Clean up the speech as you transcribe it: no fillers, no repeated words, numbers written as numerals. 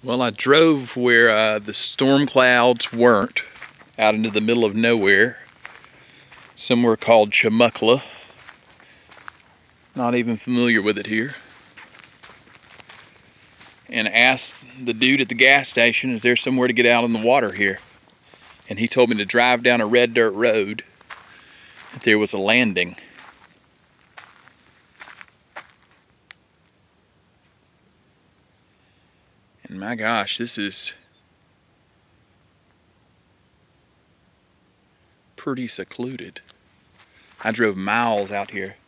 Well, I drove where the storm clouds weren't, out into the middle of nowhere, somewhere called Chumuckla. Not even familiar with it here. And asked the dude at the gas station, is there somewhere to get out in the water here? And he told me to drive down a red dirt road, that there was a landing. And my gosh, this is pretty secluded. I drove miles out here.